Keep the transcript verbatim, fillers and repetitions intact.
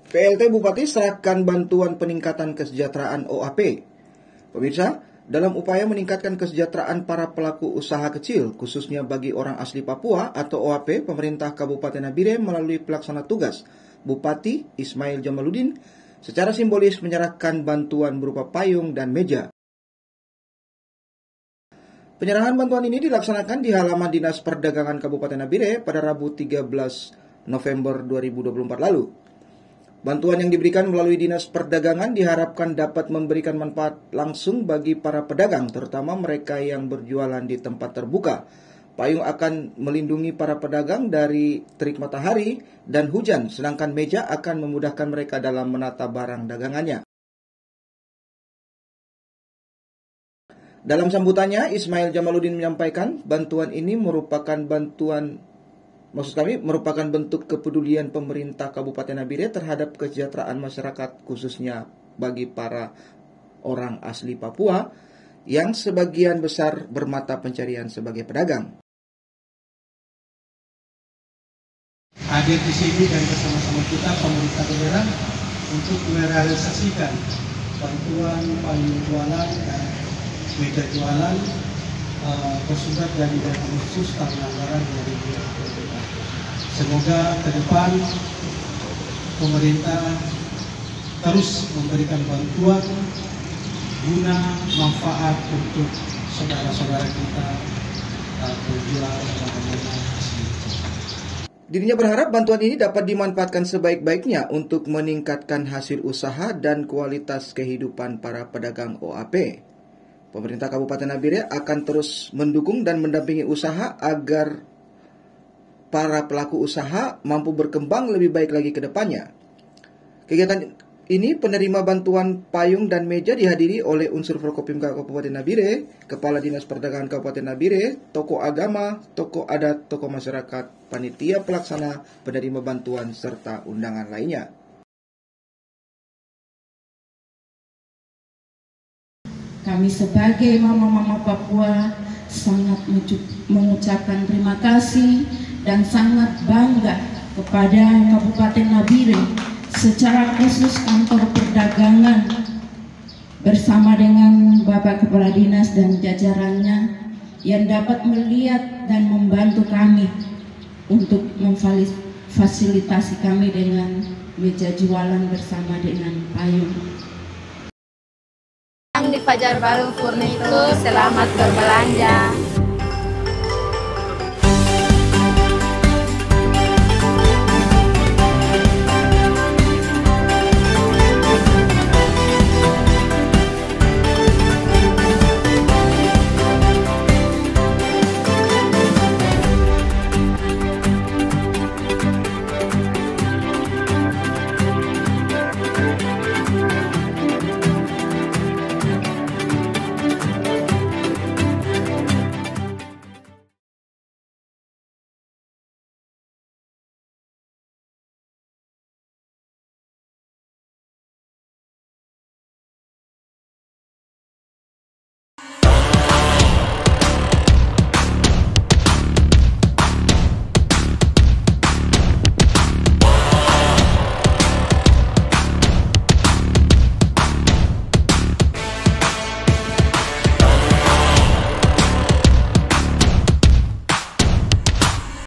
P L T Bupati serahkan bantuan peningkatan kesejahteraan O A P. Pemirsa, dalam upaya meningkatkan kesejahteraan para pelaku usaha kecil, khususnya bagi orang asli Papua atau O A P, pemerintah Kabupaten Nabire melalui pelaksana tugas Bupati Ismail Jamaluddin secara simbolis menyerahkan bantuan berupa payung dan meja. Penyerahan bantuan ini dilaksanakan di halaman Dinas Perdagangan Kabupaten Nabire pada Rabu tiga belas November dua ribu dua puluh empat lalu. Bantuan yang diberikan melalui Dinas Perdagangan diharapkan dapat memberikan manfaat langsung bagi para pedagang, terutama mereka yang berjualan di tempat terbuka. Payung akan melindungi para pedagang dari terik matahari dan hujan, sedangkan meja akan memudahkan mereka dalam menata barang dagangannya. Dalam sambutannya, Ismail Jamaluddin menyampaikan bantuan ini merupakan bantuan, maksud kami merupakan bentuk kepedulian pemerintah Kabupaten Nabire terhadap kesejahteraan masyarakat, khususnya bagi para orang asli Papua yang sebagian besar bermata pencarian sebagai pedagang. Hadir di sini dan bersama-sama kita pemerintah daerah untuk merealisasikan bantuan payung jualan dan meja jualan uh, bersumber dari dana khusus tahun anggaran dua ribu dua puluh dua. Semoga ke depan pemerintah terus memberikan bantuan guna manfaat untuk saudara-saudara kita uh, penjual barang-barang asli. Dirinya berharap bantuan ini dapat dimanfaatkan sebaik-baiknya untuk meningkatkan hasil usaha dan kualitas kehidupan para pedagang O A P. Pemerintah Kabupaten Nabire akan terus mendukung dan mendampingi usaha agar para pelaku usaha mampu berkembang lebih baik lagi ke depannya. Kegiatan ini penerima bantuan payung dan meja dihadiri oleh unsur Forkopimda Kabupaten Nabire, Kepala Dinas Perdagangan Kabupaten Nabire, tokoh agama, tokoh adat, tokoh masyarakat, panitia pelaksana, penerima bantuan, serta undangan lainnya. Kami sebagai mama-mama Papua sangat mengucapkan terima kasih dan sangat bangga kepada Kabupaten Nabire, secara khusus kantor perdagangan bersama dengan Bapak Kepala Dinas dan jajarannya yang dapat melihat dan membantu kami untuk memfasilitasi kami dengan meja jualan bersama dengan payung. Di Fajar Baru Purna itu selamat berbelanja.